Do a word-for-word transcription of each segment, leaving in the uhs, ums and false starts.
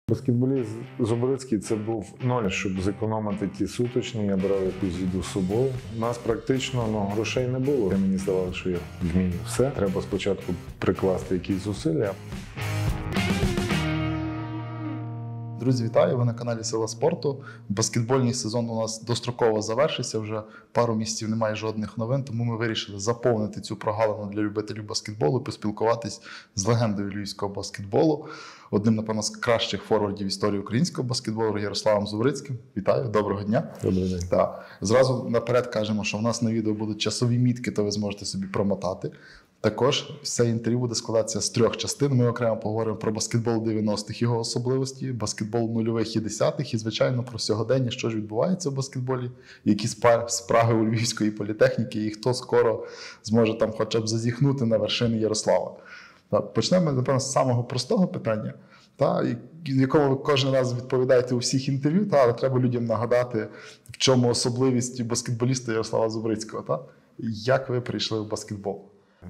Баскетболіст Зубрицький – це був ноль, щоб зекономити ті суточні, я брав якусь їду з собою. У нас практично ну, грошей не було. Мені здавалося, що я вмію все. Треба спочатку прикласти якісь зусилля. Друзі, вітаю! Ви на каналі Сила спорту. Баскетбольний сезон у нас достроково завершився, вже пару місяців немає жодних новин, тому ми вирішили заповнити цю прогалину для любителів баскетболу, поспілкуватись з легендою львівського баскетболу, одним, напевно, з кращих форвардів історії українського баскетболу Ярославом Зубрицьким. Вітаю, доброго дня! Добрий день. Так. Зразу наперед кажемо, що в нас на відео будуть часові мітки, то ви зможете собі промотати. Також все інтерв'ю буде складатися з трьох частин. Ми окремо поговоримо про баскетбол дев'яностих, його особливості, баскетбол нульових і десятих і, звичайно, про сьогодення, що ж відбувається в баскетболі, які спраги у Львівської політехніки і хто скоро зможе там хоча б зазіхнути на вершини Ярослава. Почнемо, напевно, з самого простого питання, та, якому ви кожен раз відповідаєте у всіх інтерв'ю, та, але треба людям нагадати, в чому особливість баскетболіста Ярослава Зубрицького. Та? Як ви прийшли в баскетбол?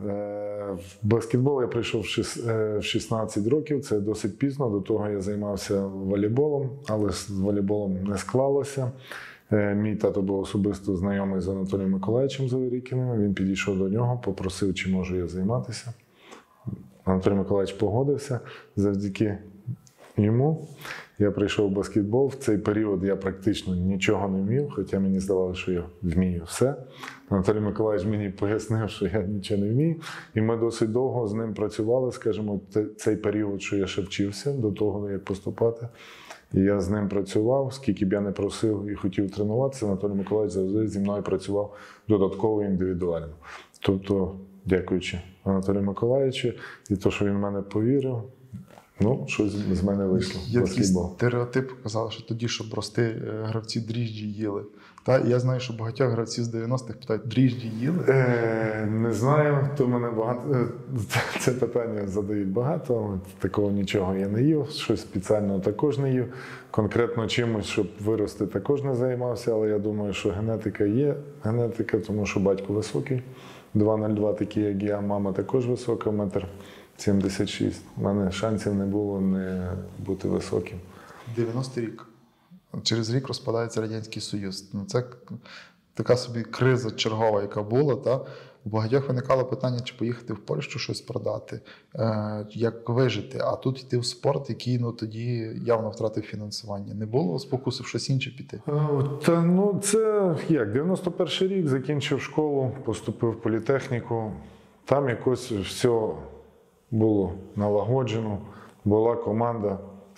В баскетбол я прийшов в шістнадцять років, це досить пізно, до того я займався волейболом, але з волейболом не склалося. Мій тато був особисто знайомий з Анатолієм Миколаївичем Заверікіним, він підійшов до нього, попросив, чи можу я займатися. Анатолій Миколаївич погодився, завдяки йому я прийшов в баскетбол. В цей період я практично нічого не вмів, хоча мені здавалося, що я вмію все. Анатолій Миколаївич мені пояснив, що я нічого не вмію. І ми досить довго з ним працювали, скажімо, цей період, що я ще вчився до того, як поступати. І я з ним працював, скільки б я не просив і хотів тренуватися, Анатолій Миколаївич завжди зі мною працював додатково індивідуально. Тобто, дякуючи Анатолію Миколаївичу і те, що він в мене повірив, ну, щось з мене вийшло. Є такий стереотип, казали, що тоді, щоб рости, гравці дріжджі їли. Та, я знаю, що багатьох гравців з дев'яностих питають, дріжджі їли? Е, не знаю, то мене багато, це питання задають багато, але такого нічого я не їв, щось спеціального також не їв. Конкретно чимось, щоб вирости, також не займався, але я думаю, що генетика є, генетика, тому що батько високий, два нуль два такий, як я, мама також висока, метр сімдесят шість. У мене шансів не було не бути високим. дев'яностий рік. Через рік розпадається Радянський Союз. Це така собі криза чергова, яка була. Та? У багатьох виникало питання, чи поїхати в Польщу щось продати, е, як вижити. А тут йти в спорт, який ну, тоді явно втратив фінансування. Не було спокуси в щось інше піти? Та, ну, це як, дев'яносто перший рік, закінчив школу, поступив в політехніку. Там якось все було налагоджено, була команда,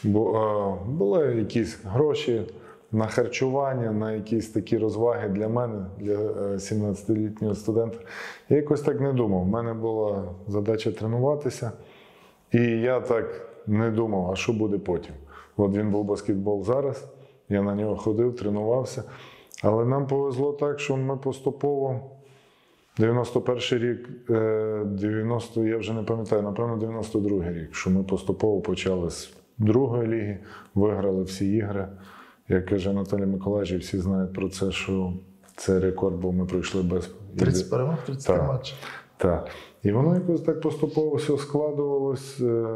були якісь гроші на харчування, на якісь такі розваги для мене, для сімнадцятилітнього студента. Я якось так не думав. У мене була задача тренуватися, і я так не думав, а що буде потім. От він був баскетбол зараз, я на нього ходив, тренувався, але нам повезло так, що ми поступово дев'яносто перший рік, дев'яносто, я вже не пам'ятаю, напевно, дев'яносто другий рік, що ми поступово почали з другої ліги, виграли всі ігри. Як каже Анатолій Миколаївич, всі знають про це, що це рекорд, бо ми пройшли без... тридцять перемог, тридцять три матчі. Так. І воно якось так поступово все складувалось,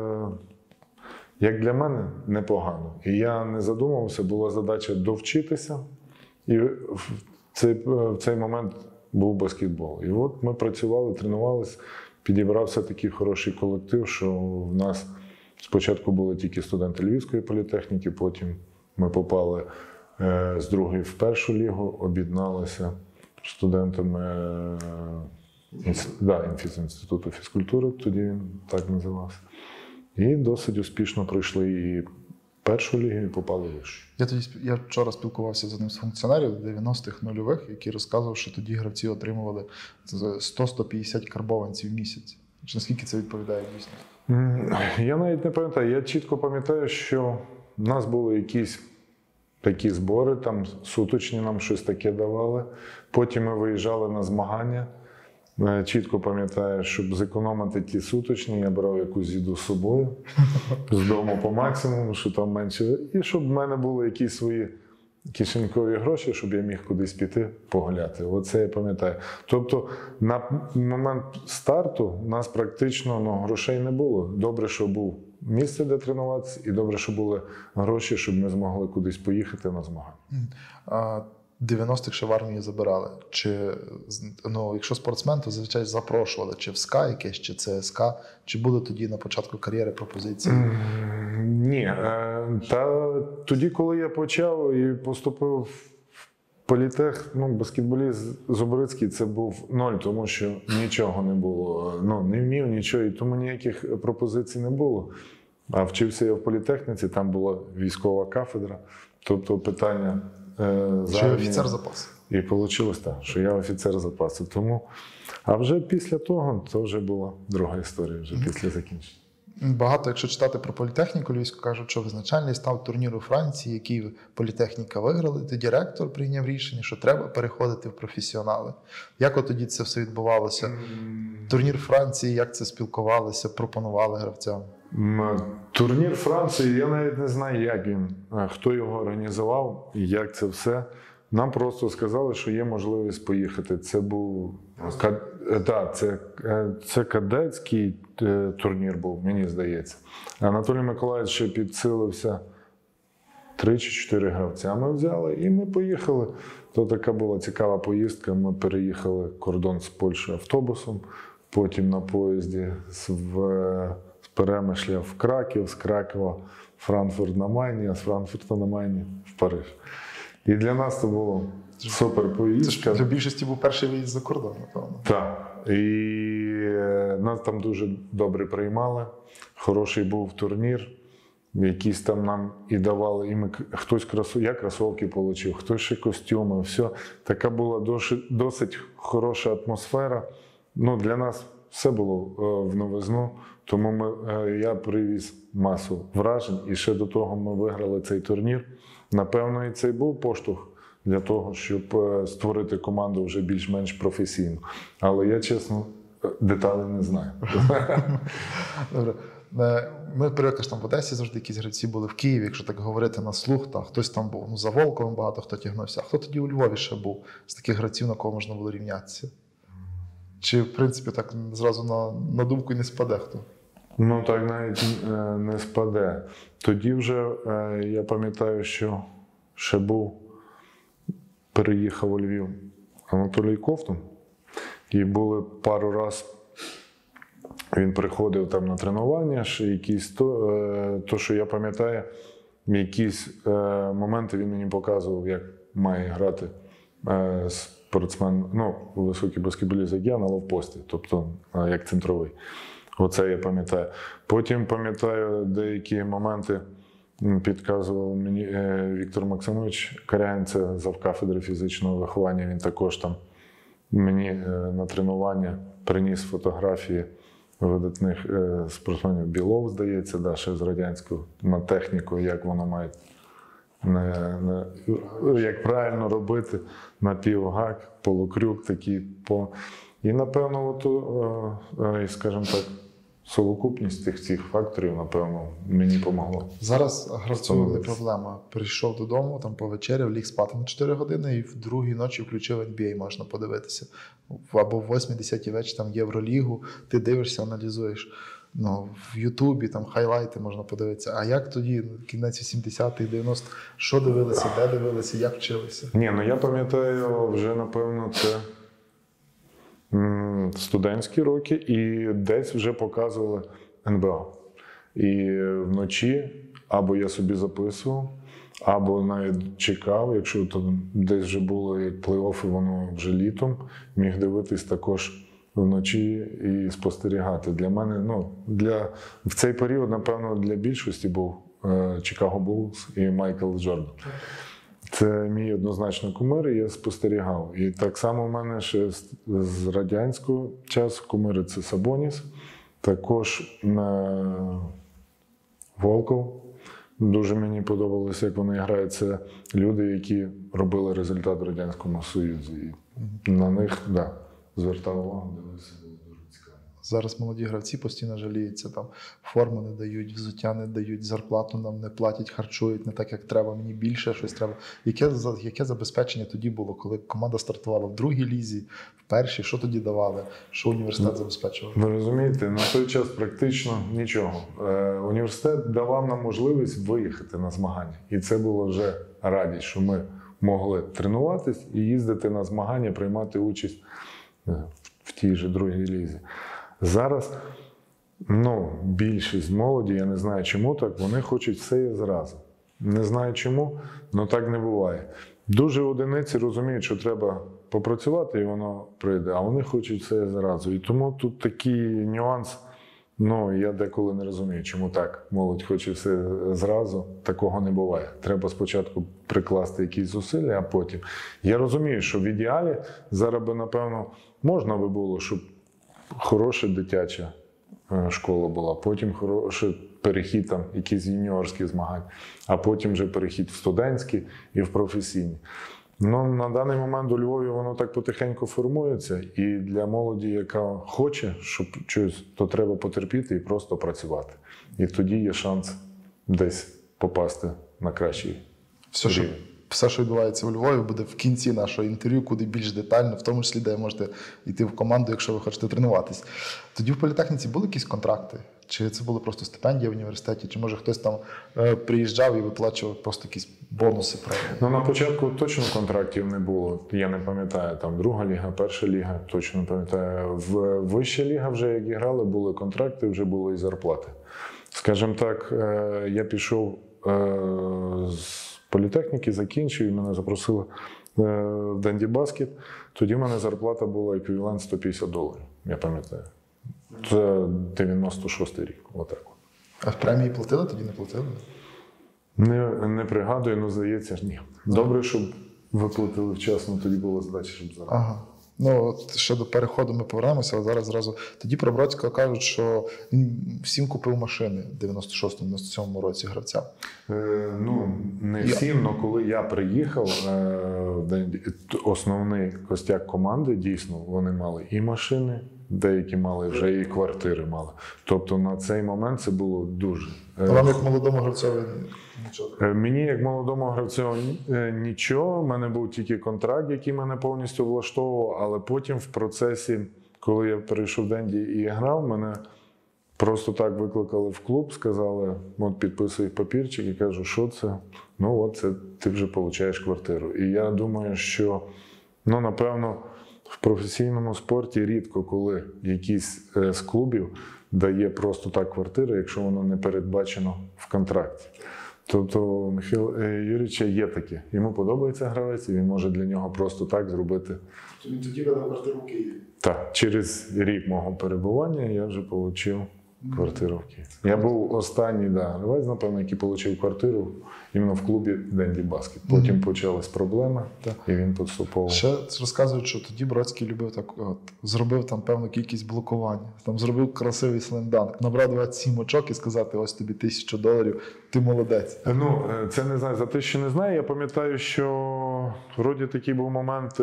як для мене, непогано. І я не задумувався, була задача довчитися, і в цей, в цей момент був баскетбол. І от ми працювали, тренувалися, підібрався такий хороший колектив, що в нас спочатку були тільки студенти Львівської політехніки, потім ми попали е, з другої в першу лігу, об'єдналися студентами е, да, інституту фізкультури, тоді він так називався. І досить успішно пройшли і першу лігу, і попали вище. Я тоді я вчора спілкувався з одним з функціонерів дев'яностих нульових, який розказував, що тоді гравці отримували сто - сто п'ятдесят карбованців в місяць. Чи наскільки це відповідає дійсно? Я навіть не пам'ятаю. Я чітко пам'ятаю, що в нас були якісь такі збори, там суточні нам щось таке давали. Потім ми виїжджали на змагання. Чітко пам'ятаю, щоб зекономити ті суточні, я брав якусь їду з собою, з дому по максимуму, що там менше. І щоб в мене були якісь свої кишенькові гроші, щоб я міг кудись піти погуляти. Оце я пам'ятаю. Тобто на момент старту у нас практично ну, грошей не було. Добре, що був місце, де тренуватися, і добре, що були гроші, щоб ми змогли кудись поїхати на змагання. А дев'яностих ще в армії забирали. Чи, ну, якщо спортсмен, то зазвичай запрошували чи в СКА якесь, чи ЦСК, чи були тоді на початку кар'єри пропозиції? Ні. е, Та тоді, коли я почав і поступив в політех, ну, баскетболіст Зубрицький, це був ноль, тому що нічого не було. Ну, не вмів нічого, і тому ніяких пропозицій не було. А вчився я в політехніці, там була військова кафедра, тобто питання е, з Чи армії. офіцер запасу? І вийшло так, що я офіцер запасу. Тому, а вже після того, це вже була друга історія, вже після закінчення. Багато, якщо читати про політехніку львівську, кажуть, що визначальний став турнір у Франції, який політехніка виграли. Тоді ректор прийняв рішення, що треба переходити в професіонали. Як от тоді це все відбувалося? Турнір Франції, як це спілкувалося, пропонували гравцям? М, Турнір Франції, я навіть не знаю, як він, е, хто його організував і як це все. Нам просто сказали, що є можливість поїхати. Це був ка- е, та, це, е, це кадетський е, турнір був, мені здається. Анатолій Миколаївич ще підсилився три чи чотири гравця ми взяли і ми поїхали. То така була цікава поїздка. Ми переїхали кордон з Польщі автобусом, потім на поїзді з, в, з Перемишля в Краків, з Кракова в Франкфурт на Майні, а з Франкфурта на Майні в Париж. І для нас це було супер Це поїздка. ж для більшості був перший виїзд за кордон, напевно. Так. І е, нас там дуже добре приймали. Хороший був турнір. Якісь там нам і давали, і ми хтось кросов... я кросовки отримав, хтось ще костюми. Все. Така була досить, досить хороша атмосфера. Ну, для нас все було е, в новизну, тому ми, е, я привіз масу вражень. І ще до того ми виграли цей турнір. Напевно, і цей був поштовх для того, щоб е, створити команду вже більш-менш професійну. Але я, чесно, деталей не знаю. Добре. Е, Ми привикли, що там в Одесі завжди якісь гравці були в Києві, якщо так говорити на слух, та хтось там був. Ну, за Волковим багато хто тягнувся. А хто тоді у Львові ще був з таких гравців, на кого можна було рівнятися? Чи, в принципі, так зразу на, на думку і не спаде хто? Ну, так навіть е, не спаде. Тоді вже, е, я пам'ятаю, що ще був, переїхав у Львів Анатолій Ковтун. І були пару раз, він приходив там на тренування, ще якісь, то, е, то що я пам'ятаю, якісь е, моменти він мені показував, як має грати е, спортсмен, ну, високий баскетболіст, як я, на ловпості, тобто е, як центровий. Оце я пам'ятаю. Потім пам'ятаю деякі моменти, підказував мені е, Віктор Максимович Карягін, це завкафедри фізичного виховання. Він також там мені е, на тренування приніс фотографії видатних е, спортсменів. Білов, здається, да, ще з радянського, на техніку, як воно має, не, не, як правильно робити, напівгак, полукрюк такий. По... І, напевно, ото, е, е, скажімо так, совокупність тих всіх факторів, напевно, мені допомогло. Зараз гравцю не проблема. Прийшов додому, там повечеряв, ліг спати на чотири години і в другій ночі включив ен бі ей, можна подивитися. Або в восьмій-десятій вечір там Євролігу, ти дивишся, аналізуєш. Ну, в Ютубі там хайлайти можна подивитися. А як тоді, кінець вісімдесятих, дев'яностих, що дивилися, де дивилися, як вчилися? Ні, ну я пам'ятаю, вже, напевно, це м, студентські роки, і десь вже показували ен бе а. І вночі або я собі записував, або навіть чекав, якщо там десь вже було як плей-оффи, воно вже літом, міг дивитись також вночі і спостерігати. Для мене, ну, для, в цей період, напевно, для більшості був е, Чикаго Буллс і Майкл Джордан. Це мій однозначно кумир, і я спостерігав. І так само в мене ще з, з радянського часу кумири – це Сабоніс, також на Волков. Дуже мені подобалося, як вони грають. Це люди, які робили результат в Радянському Союзі. І на них, да, звертав увагу, дивився, було дуже цікаво. Зараз молоді гравці постійно жаліються, там форму не дають, взуття не дають, зарплату нам не платять, харчують не так, як треба, мені більше щось треба. Яке, за- яке забезпечення тоді було, коли команда стартувала в другій лізі, в першій, що тоді давали, що університет забезпечував? Ви розумієте, на той час практично нічого. Е, університет давав нам можливість виїхати на змагання. І це було вже радість, що ми могли тренуватись і їздити на змагання, приймати участь е, в тій же другій лізі. Зараз ну, більшість молоді, я не знаю чому так, вони хочуть все і зразу. Не знаю чому, але так не буває. Дуже одиниці розуміють, що треба попрацювати і воно прийде, а вони хочуть все зразу. І тому тут такий нюанс, ну я деколи не розумію, чому так. Молодь хоче все зразу, такого не буває. Треба спочатку прикласти якісь зусилля, а потім. Я розумію, що в ідеалі зараз би, напевно, можна би було, щоб хороша дитяча е, школа була, потім хороший перехід, там, якісь юніорські змагання, а потім вже перехід в студентські і в професійні. Ну, на даний момент у Львові воно так потихеньку формується, і для молоді, яка хоче, щоб щось, то треба потерпіти і просто працювати. І тоді є шанс десь попасти на кращий Все, що, рівень. все, що відбувається у Львові, буде в кінці нашого інтерв'ю, куди більш детально, в тому числі, де можете йти в команду, якщо ви хочете тренуватись. Тоді в політехніці були якісь контракти? Чи це були просто стипендії в університеті? Чи може хтось там е, приїжджав і виплачував просто якісь бонуси? Правда? Ну, на початку точно контрактів не було. Я не пам'ятаю, там друга ліга, перша ліга, точно не пам'ятаю. В вища ліга вже як грали, були контракти, вже були і зарплати. Скажімо так, е, я пішов е, з політехніки, закінчив, і мене запросили е, в Денді Баскет. Тоді в мене зарплата була еквівалент сто п'ятдесят доларів, я пам'ятаю. Це дев'яносто шостий рік, отак. А в премії платили, тоді не платили? Не, не пригадую, але здається, ні. Добре, щоб виплатили вчасно, тоді була задача, щоб зараз. Ага. Ну, от ще до переходу ми повернемося, але зараз зразу. Тоді про Бродського кажуть, що він всім купив машини в дев'яносто шостому дев'яносто сьомому році гравця. Е, ну, не всім, але коли я приїхав, е, основний костяк команди, дійсно, вони мали і машини, деякі мали вже і квартири мали. Тобто на цей момент це було дуже. А вам як молодому гравцеві нічого? Е, Мені, як молодому гравцю, е, нічого. У мене був тільки контракт, який мене повністю влаштовував, але потім в процесі, коли я перейшов в Денді і грав, мене просто так викликали в клуб, сказали, от підписуй папірчик, і кажу, що це? Ну от це ти вже отримуєш квартиру. І я думаю, що, ну, напевно, в професійному спорті рідко, коли якийсь е, з клубів дає просто так квартиру, якщо воно не передбачено в контракті. Тобто у Михайла Юрійовича є таке. Йому подобається гравець, і він може для нього просто так зробити. Він тоді видав квартиру в Києві. Так, через рік мого перебування я вже отримав квартиру в Києві. Я був останній да, гравець, напевно, який отримав квартиру іменно в клубі Денді Баскет. Потім почались проблеми, і він поступово. Ще розказують, що тоді Бродський любив так, от, зробив там певну кількість блокувань, там зробив красивий слемданк, набрав двадцять сім очок і сказати, ось тобі тисячу доларів, ти молодець. Ну, це не знаю, за те, що не знаю. Я пам'ятаю, що вроді такий був момент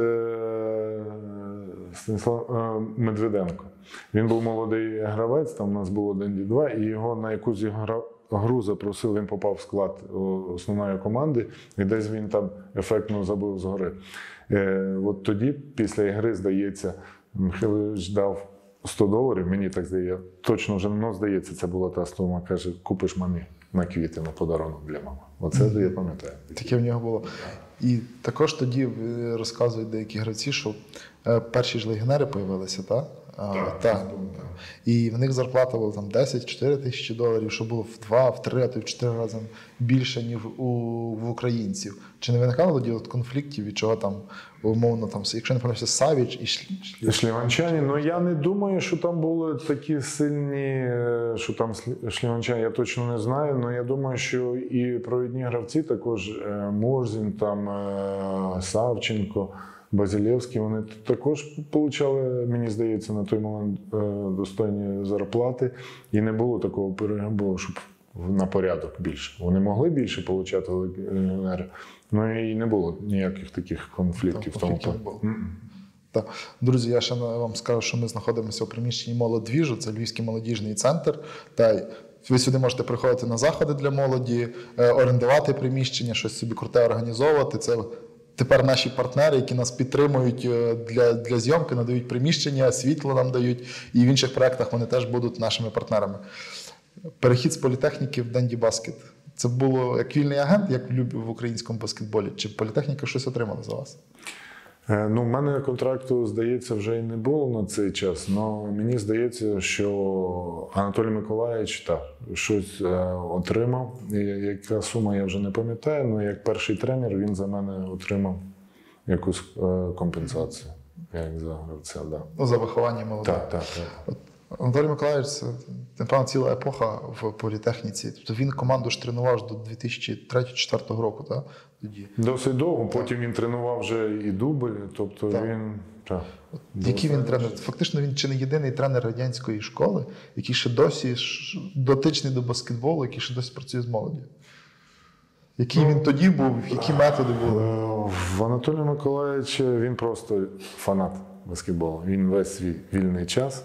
е, Станіслав е, Медведенко. Він був молодий гравець, там у нас було Денді два, і його на якусь гра, гру запросили, він попав в склад основної команди, і десь він там ефектно забив згори. Е, от тоді, після ігри, здається, Михайлович дав сто доларів, мені так здається, точно вже, ну, здається, це була та сума, каже, купиш мамі на квіти, на подарунок для мами. Оце я пам'ятаю. Таке в нього було. І також тоді розказують деякі гравці, що е, перші ж легіонери з'явилися, так? А, Так, так. І в них зарплата була там десять-чотири тисячі доларів, що було в два, в три, а то й в чотири рази більше, ніж у, в українців. Чи не виникало тоді от конфліктів, від чого там, умовно, там, якщо не помиляюся, Савіч і Шлі... Шліванчані, ну я не думаю, що там були такі сильні, що там шліванчані, я точно не знаю, але я думаю, що і провідні гравці, також Мурзін, там Савченко, Базилевський, вони також отримали, мені здається, на той момент достойні зарплати. І не було такого перегибу, щоб на порядок більше. Вони могли більше отримати легіонери, але і не було ніяких таких конфліктів. Там конфліктів в тому не було. Так. Друзі, я ще вам скажу, що ми знаходимося у приміщенні «Молодвіжу», це Львівський молодіжний центр. Та ви сюди можете приходити на заходи для молоді, орендувати приміщення, щось собі круте організовувати. Це тепер наші партнери, які нас підтримують для, для зйомки, надають приміщення, світло нам дають, і в інших проєктах вони теж будуть нашими партнерами. Перехід з політехніки в Денді Баскет. Це було як вільний агент, як в українському баскетболі? Чи політехніка щось отримала за вас? Ну, в мене контракту, здається, вже і не було на цей час, але мені здається, що Анатолій Миколаївич так, щось е, отримав. І яка сума, я вже не пам'ятаю, але як перший тренер він за мене отримав якусь е, компенсацію, як за гравця. Да. Ну, за виховання молодих. Так, так, так. Анатолій Миколаївич – це, напевно, ціла епоха в політехніці. Тобто він команду ж тренував до дві тисячі третього - дві тисячі четвертого року, так? Тоді. Досить довго, потім він тренував вже і дубль, тобто так. він... Так. Який він тренер? Фактично він чи не єдиний тренер радянської школи, який ще досі дотичний до баскетболу, який ще досі працює з молоддю. Який він тоді був, які методи були? В Анатолія Миколаївича він просто фанат баскетболу. Він весь свій вільний час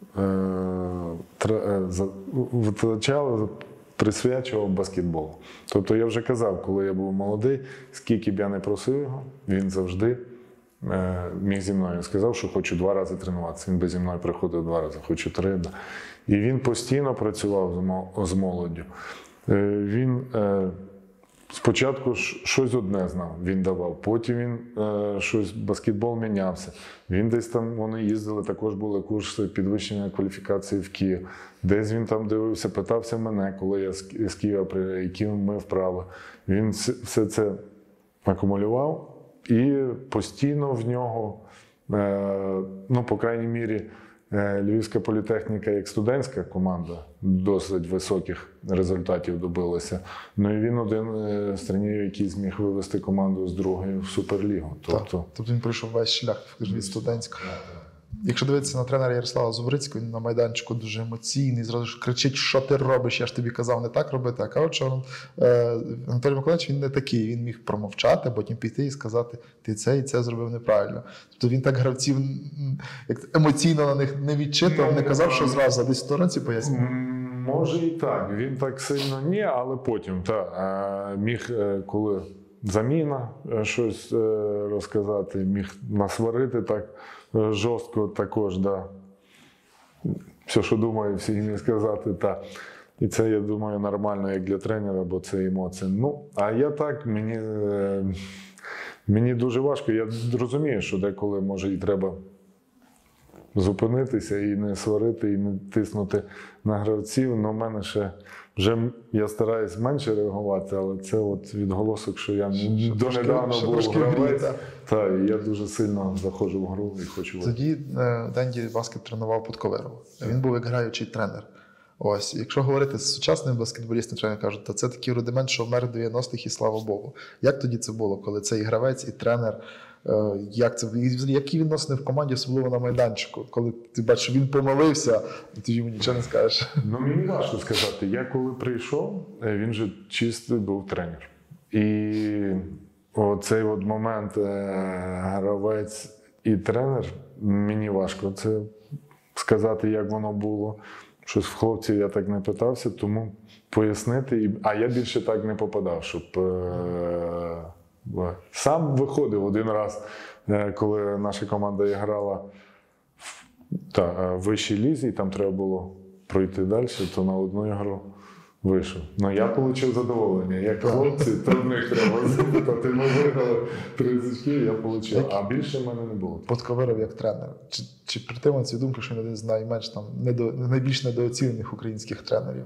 витрачав, присвячував баскетболу. Тобто я вже казав, коли я був молодий, скільки б я не просив його, він завжди міг зі мною. Сказав, що хочу два рази тренуватися. Він би зі мною приходив два рази, хочу три. Да. І він постійно працював з молоддю. Він спочатку щось одне знав, він давав, потім він е, щось, баскетбол мінявся. Він десь там, вони їздили, також були курси підвищення кваліфікації в Київ. Десь він там дивився, питався мене, коли я з, з Києва приїхав, які ми вправи. Він все це акумулював і постійно в нього, е, ну, по крайній мірі, Львівська політехніка як студентська команда досить високих результатів добилася. Ну і він один з тренерів, який зміг вивести команду з другої в Суперлігу. Тобто, тобто він пройшов весь шлях від студентського. Якщо дивитися на тренера Ярослава Зубрицького, він на майданчику дуже емоційний, зразу ж кричить, що ти робиш, я ж тобі казав не так робити. А коротше, Анатолій Миколаївич, він не такий, він міг промовчати, потім піти і сказати, ти це і це зробив неправильно. Тобто він так гравців як емоційно на них не відчитував, не казав, що зразу, а десь в сторонці пояснював. Може і так, він так сильно ні, але потім так, міг, коли заміна щось розказати, міг насварити так жорстко також, да. Все, що думаю, всі міг сказати, так. І це, я думаю, нормально як для тренера, бо це емоції. Ну, а я так, мені, мені дуже важко. Я розумію, що деколи, може, і треба зупинитися і не сварити, і не тиснути на гравців. Але в мене ще, вже я стараюсь менше реагувати, але це от відголосок, що я що донедавна трошки, був трошки гравець. та. Та, і я дуже сильно заходжу в гру і хочу. Тоді Денді Баскет тренував Подковерова. Він був як граючий тренер. Ось, якщо говорити з сучасним баскетболістом, тренер кажуть, то це такий рудимент, що вмер в дев'яностих, і слава Богу. Як тоді це було, коли цей гравець і тренер, як це, які відносини в команді, особливо на майданчику, коли ти бачиш, що він помилився, і ти йому нічого не скажеш? Ну, мені важко сказати. Я коли прийшов, він же чистий був тренер. І оцей от момент гравець і тренер, мені важко це сказати, як воно було. Щось в хлопців я так не питався, тому пояснити. А я більше так не попадав, щоб... Сам виходив один раз, коли наша команда грала в та, вищій лізі, і там треба було пройти далі, то на одну ігру вийшов. Ну, я отримав задоволення. Як хлопці, то в них треба запитати. Ми виграли три зачки, я отримав. А більше в мене не було. Подковеров як тренер. Чи, чи притримується від думки, що він один з найменш, там, недо, найбільш недооцінених українських тренерів?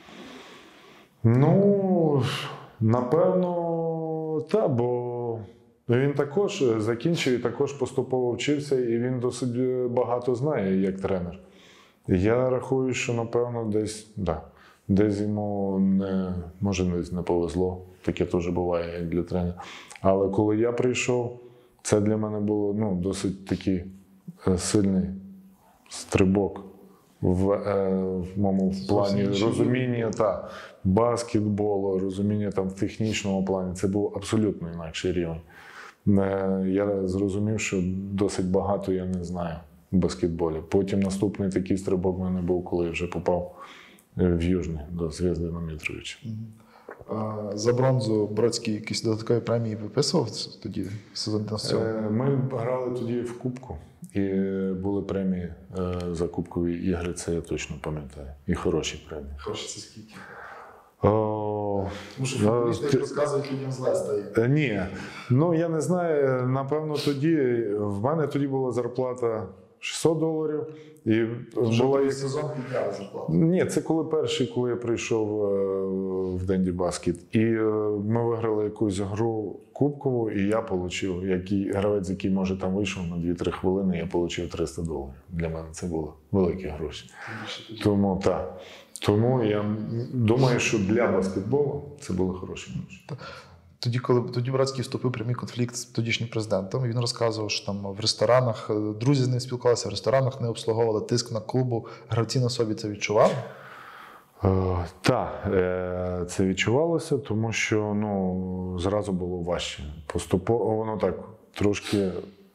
Ну, напевно, так, бо він також закінчив і також поступово вчився, і він досить багато знає як тренер. Я рахую, що, напевно, десь, да, десь йому не, може, десь не повезло. Таке теж буває, як для тренера. Але коли я прийшов, це для мене було, ну, досить такий сильний стрибок в, е, в моєму плані розуміння та, баскетболу, розуміння там, в технічному плані. Це був абсолютно інакший рівень. Е, Я зрозумів, що досить багато я не знаю в баскетболі. Потім наступний такий стрибок в мене був, коли я вже попав в Южний до Зв'язди Мітровича. А за бронзу Бродський якісь додаткові премії виписував тоді в сезон дев'яносто сьомого? Ми грали тоді в Кубку, і були премії за Кубкові ігри, це я точно пам'ятаю. І хороші премії. Хороші це скільки? О, Тому що футболісти, як розказують, людям зле стає. Е, Ні, ну я не знаю. Напевно, тоді в мене тоді була зарплата шістсот доларів. І Вже була другий як... сезон підняли зарплату. Ні, це коли перший, коли я прийшов е, в Денді Баскет. І е, ми виграли якусь гру кубкову, і я отримав, який гравець, який може там вийшов на дві-три хвилини, я отримав триста доларів. Для мене це було великі гроші. Тому так. Тому я думаю, що для баскетболу це були хороші гроші. Тоді, коли тоді Бродський вступив в прямий конфлікт з тодішнім президентом, він розказував, що там в ресторанах друзі з ним спілкувалися, в ресторанах не обслуговували, тиск на клубу. Гравці на собі це відчували? Е, так, е, це відчувалося, тому що ну, зразу було важче. Поступово, воно так трошки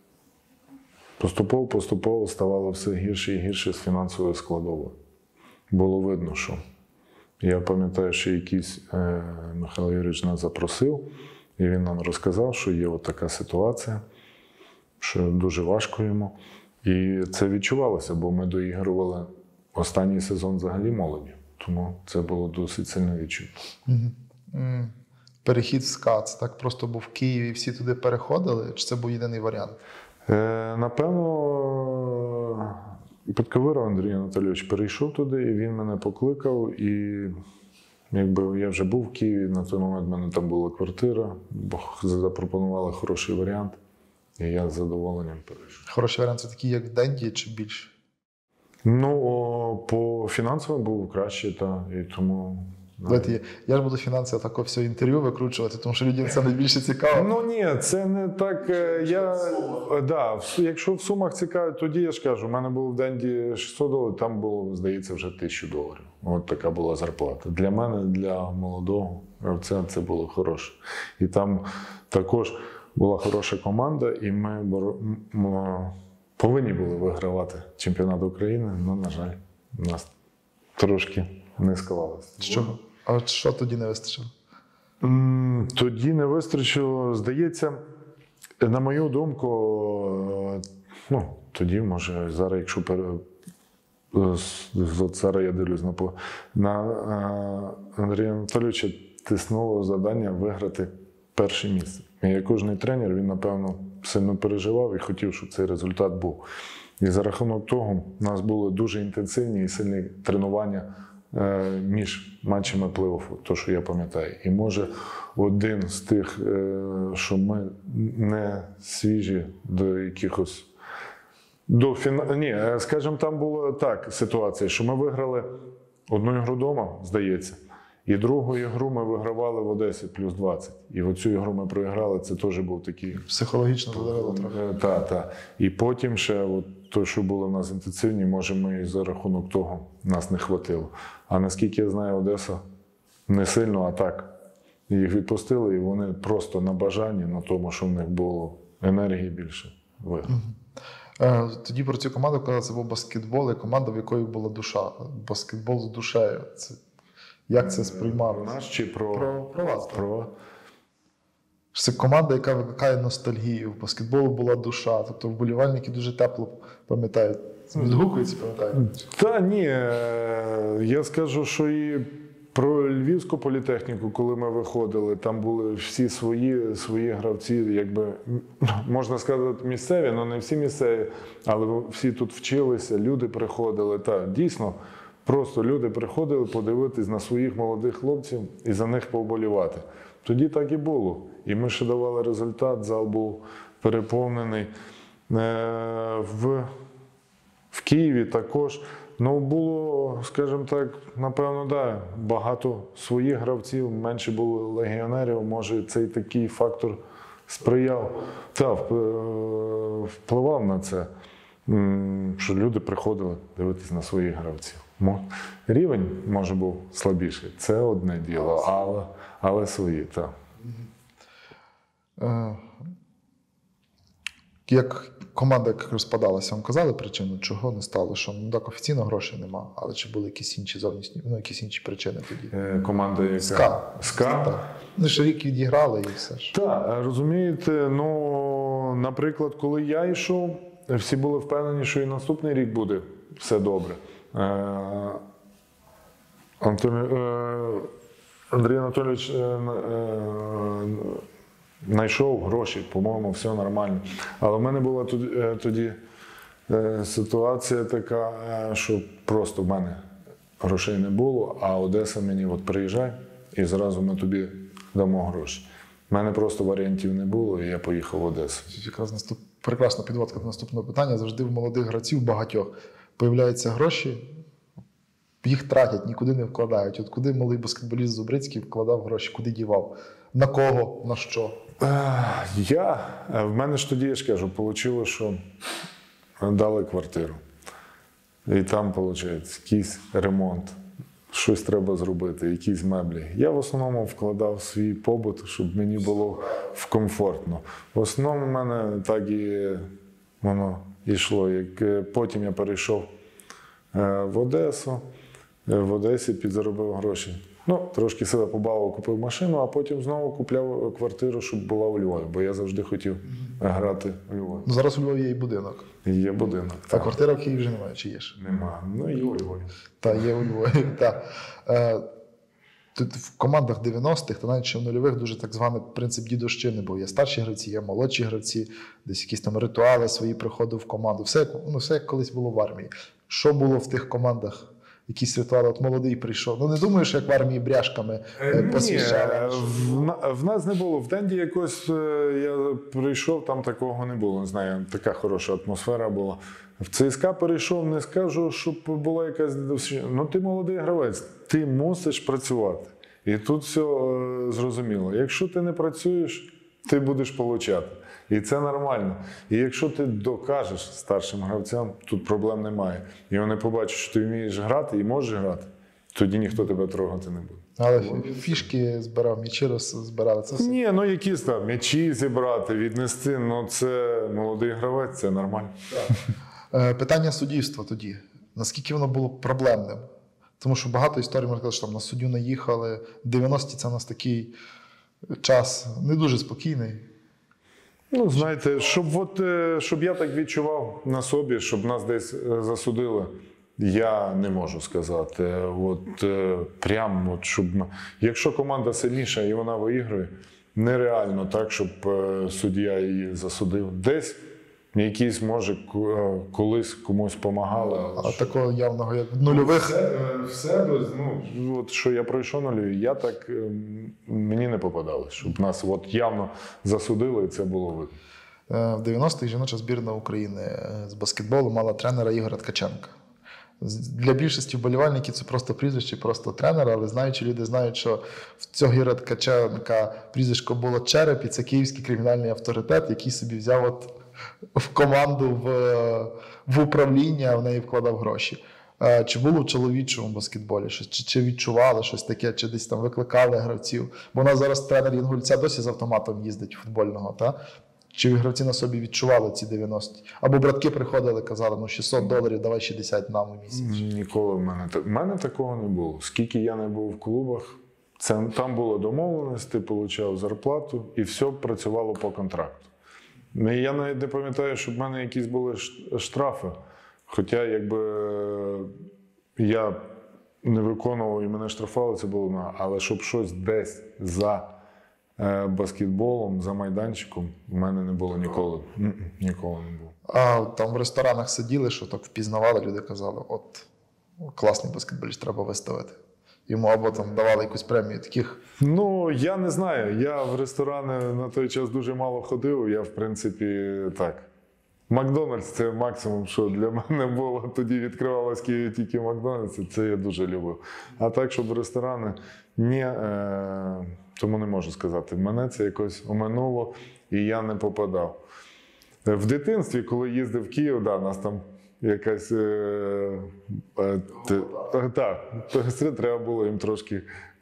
поступово-поступово ставало все гірше і гірше з фінансовою складовою. Було видно, що. Я пам'ятаю, що якийсь е, Михайло Юрійович нас запросив, і він нам розказав, що є от така ситуація, що дуже важко йому. І це відчувалося, бо ми доігрували останній сезон взагалі молоді. Тому це було досить сильно відчутно. Угу. Перехід в СКА, це так просто був в Києві, всі туди переходили, чи це був єдиний варіант? Е, напевно, Підковиров Андрій Анатолійович перейшов туди, і він мене покликав. І якби я вже був в Києві, на той момент в мене там була квартира, бо запропонували хороший варіант, і я з задоволенням перейшов. Хороший варіант це такий, як в Денді, чи більше? Ну, о, по фінансово був краще, та, і тому... Знаєте, я, я ж буду фінансово таке все інтерв'ю викручувати, тому що людям це найбільше цікаво. Ну ні, це не так. е, Я, да, в- якщо в сумах цікаво, тоді я ж кажу, у мене було в Денді шістсот доларів, там було, здається, вже тисячу доларів. От така була зарплата. Для мене, для молодого гравця, це було хороше. І там також була хороша команда, і ми боро- м- м- повинні були вигравати чемпіонат України, але, на жаль, у нас трошки не склалося. Що? А от що тоді не вистачило? М, Тоді не вистачило, здається, на мою думку, е, ну, тоді, може, зараз, якщо пере... з- з- зараз я дивлюсь на, по- на е, Андрія Анатолійовича тиснуло завдання виграти перше місце. І як кожний тренер, він, напевно, сильно переживав і хотів, щоб цей результат був. І за рахунок того, у нас були дуже інтенсивні і сильні тренування е, між матчами плей-оффу, то, що я пам'ятаю. І може один з тих, е, що ми не свіжі до якихось. До фіна... Ні, е, скажімо, там була так ситуація, що ми виграли одну ігру вдома, здається, і другу ігру ми вигравали в Одесі плюс двадцять. І оцю ігру ми проіграли, це теж був такий. Психологічно задавило трохи. Так, так. І потім ще, от, то, що було в нас інтенсивні, може, ми і за рахунок того нас не хватило. А наскільки я знаю, Одеса не сильно, а так. Їх відпустили, і вони просто на бажанні, на тому, що в них було енергії більше, виграли. Е, Тоді про цю команду, коли це був баскетбол, і команда, в якої була душа. Баскетбол з душею. Це... Як це сприймали? Про нас чи про, Про, про вас. так. про... Це команда, яка викликає ностальгію. В баскетболу була душа. Тобто вболівальники дуже тепло пам'ятають. Відгукуються, пам'ятають. Та ні, е, я скажу, що і про Львівську політехніку, коли ми виходили, там були всі свої, свої гравці, якби, м, можна сказати, місцеві, але не всі місцеві, але всі тут вчилися, люди приходили. Та, дійсно, просто люди приходили подивитись на своїх молодих хлопців і за них повболівати. Тоді так і було. І ми ще давали результат, зал був переповнений. Е, в В Києві також. Ну, було, скажімо так, напевно, да, багато своїх гравців, менше було легіонерів, може цей такий фактор сприяв, та, впливав на це, що люди приходили дивитися на своїх гравців. Рівень, може, був слабіший, це одне діло, але, але свої, так. Як команда як розпадалася, вам казали причину, чого не стало? Що ну так офіційно грошей нема, але чи були якісь інші зовнішні, ну якісь інші причини тоді? Е, Команда яка? СКА. СКА? Так. Ну, що рік відіграли і все ж. Так, розумієте, ну, наприклад, коли я йшов, всі були впевнені, що і наступний рік буде все добре. Е, Антон, е, Андрій Анатолійович е, е, знайшов гроші, по-моєму, все нормально. Але в мене була тоді, е, тоді е, ситуація така, е, що просто в мене грошей не було, а Одеса мені от приїжджай і зразу ми тобі дамо гроші. У мене просто варіантів не було, і я поїхав в Одесу. Якраз наступ... прекрасна підводка до наступного питання. Завжди в молодих гравців багатьох появляються гроші, їх тратять, нікуди не вкладають. От куди малий баскетболіст Зубрицький вкладав гроші, куди дівав? На кого, на що? Е, Я, е, в мене ж тоді, я ж кажу, вийшло, що дали квартиру. І там, виходить, якийсь ремонт, щось треба зробити, якісь меблі. Я в основному вкладав свій побут, щоб мені було комфортно. В основному в мене так і воно йшло. Як е, потім я перейшов е, в Одесу, е, в Одесі підзаробив гроші. Ну, трошки себе побавив, купив машину, а потім знову купляв квартиру, щоб була у Львові, бо я завжди хотів грати у Львові. Ну, зараз у Львові є і будинок. І є будинок. А так. квартира в Києві вже немає, чи є ж? Нема. Ну і у Львові. Та, є у Львові. Та. Е, тут в командах дев'яностих, та навіть ще в нульових, дуже так званий принцип дідовщини був. Є старші гравці, є молодші гравці, десь якісь там ритуали свої приходу в команду. Все, як- ну, все як колись було в армії. Що було в тих командах? Якісь ритуали, от молодий прийшов. Ну не думаю, що як в армії бряшками е, Ні, посвящали. в, на- в нас не було. В Денді якось е, я прийшов, там такого не було. Не знаю, така хороша атмосфера була. В ЦСКА перейшов, не скажу, щоб була якась дідовщина. Ну ти молодий гравець, ти мусиш працювати. І тут все е, зрозуміло. Якщо ти не працюєш, ти будеш получати. І це нормально. І якщо ти докажеш старшим гравцям, тут проблем немає. І вони побачать, що ти вмієш грати і можеш грати, тоді ніхто тебе трогати не буде. Але фі- фішки збирав, м'ячі роз- збирали. Це все. Ні, ну якісь там м'ячі зібрати, віднести, ну це молодий гравець, це нормально. Е, Питання суддівства тоді. Наскільки воно було проблемним? Тому що багато історій, можна сказати, що там на суддю наїхали. дев'яності це у нас такий час не дуже спокійний. Ну, знаєте, щоб, от, е, щоб я так відчував на собі, щоб нас десь е, засудили, я не можу сказати. От, е, прям, от, щоб... м- Якщо команда сильніша і вона виіграє, нереально так, щоб е, суддя її засудив. Десь якісь, може, ку- е, колись комусь допомагали. А такого явного, як в нульових. Все, е, все без, ну, от що я пройшов нульові, я так, е, мені не попадалось, щоб нас от явно засудили, і це було видно. Е, В дев'яностих жіноча збірна України е, з баскетболу мала тренера Ігоря Ткаченка. З- Для більшості вболівальників це просто прізвище, просто тренер, але знаючи, люди знають, що в цього Ігоря Ткаченка прізвисько було Череп, і це київський кримінальний авторитет, який собі взяв от в команду в, в управління, а в неї вкладав гроші. Е, Чи було в чоловічому баскетболі щось? Чи, чи відчували щось таке, чи десь там викликали гравців? Бо у нас зараз тренер Інгульця досі з автоматом їздить футбольного, та? Чи гравці на собі відчували ці дев'яності? Або братки приходили, казали, ну шістсот доларів, давай шістдесят нам у місяць. Ніколи в мене так. В мене такого не було. Скільки я не був в клубах, це, там було домовленість, ти отримав зарплату і все працювало по контракту. Ну, і я навіть не пам'ятаю, щоб в мене якісь були ш- штрафи. Хоча, якби е, я не виконував і мене штрафували, це було на. Але щоб щось десь за е, баскетболом, за майданчиком, в мене не було ніколи. М-м, Ніколи не було. А там в ресторанах сиділи, що так впізнавали, люди казали, от класний баскетболіст, треба виставити. Йому або там давали якусь премію таких. Ну, я не знаю. Я в ресторани на той час дуже мало ходив. Я, в принципі, так. Макдональдс це максимум, що для мене було. Тоді відкривалось в Києві тільки Макдональдс, і це я дуже любив. А так, щоб в ресторани, ні, е, тому не можу сказати. Мене це якось оминуло, і я не попадав. Е, В дитинстві, коли їздив в Київ, да, нас там якась. Е, е, те- е, так, це треба було їм трошки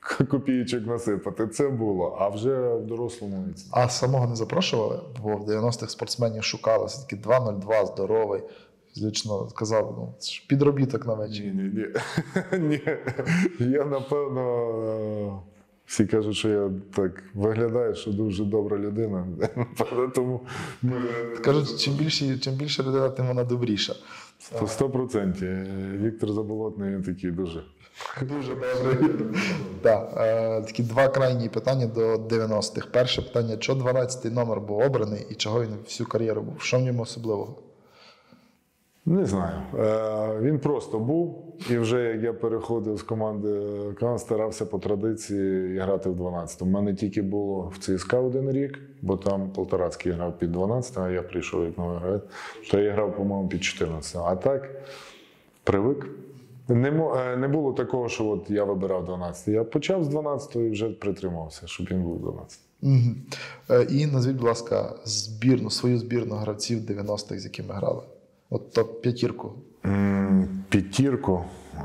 копійочок насипати. Це було, а вже в дорослому віці. А самого не запрошували, бо в дев'яностих спортсменів шукали все-таки два нуль два, здоровий. Фізично сказав, ну, це ж підробіток на вечір. Ні, ні, ні. Ні. Я, напевно, всі кажуть, що я так виглядаю, що дуже добра людина. Тому ми... Кажуть, чим більше, чим більше людина, тим вона добріша. Сто процентів. Віктор Заболотний, він такий дуже. Дуже добре. Так, е, такі два крайні питання до дев'яностих. Перше питання, чого дванадцятий номер був обраний і чого він всю кар'єру був? Що в ньому особливого? Не знаю. Е, він просто був, і вже як я переходив з команди Кан, старався по традиції грати в дванадцятому. У мене тільки було в ЦСКА один рік, бо там Полторацький грав під дванадцятим, а я прийшов як новий гравець, то я грав, по-моєму, під чотирнадцятим. А так, привик. Не, мо- е, не було такого, що от я вибирав дванадцятий. Я почав з дванадцятого і вже притримався, щоб він був дванадцятий. Угу. Е, і назвіть, будь ласка, збірну, свою збірну гравців дев'яностих, з якими грали. От топ-п'ятірку. М, П'ятірку. Е,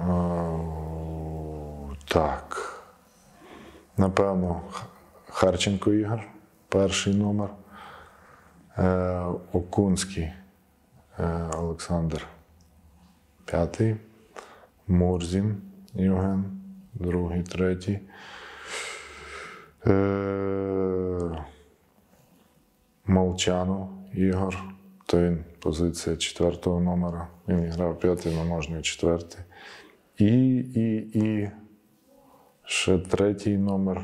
Так. Напевно, Х- Харченко Ігор, перший номер. Е, Окунський е, Олександр, п'ятий. Мурзін Євген, другий, третій. Е, Молчанов Ігор, то він позиція четвертого номера. Він грав п'ятий, але можна і четвертий. І, і, і ще третій номер.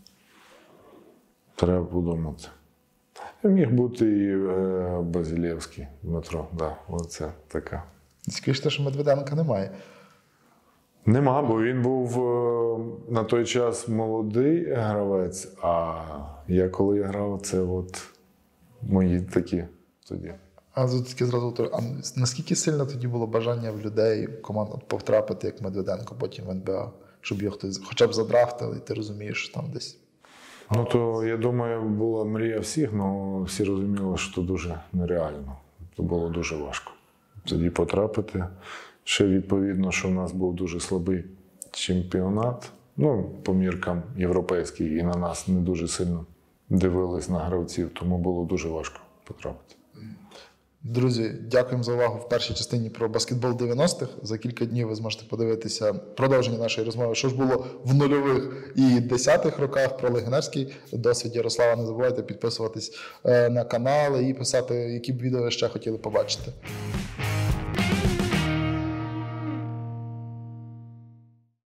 Треба подумати. Міг бути і е, Базилєвський Дмитро. Да, оце така. Скажіть, що Медведенка немає. Нема, бо він був е, на той час молодий гравець, а я коли я грав, це от мої такі тоді. А тут таке зразу то- а наскільки сильно тоді було бажання в людей в команду потрапити, як Медведенко, потім в ен бе а, щоб його хтось хоча б задрафтили, і ти розумієш, що там десь. Ну то я думаю, була мрія всіх, але всі розуміли, що це дуже нереально. Це було дуже важко. Тоді потрапити. Ще відповідно, що в нас був дуже слабий чемпіонат, ну, по міркам європейський, і на нас не дуже сильно дивились на гравців, тому було дуже важко потрапити. Друзі, дякуємо за увагу в першій частині про баскетбол дев'яностих. За кілька днів ви зможете подивитися продовження нашої розмови, що ж було в нульових і десятих роках, про легіонерський досвід Ярослава. Не забувайте підписуватись е, на канал і писати, які б відео ви ще хотіли побачити.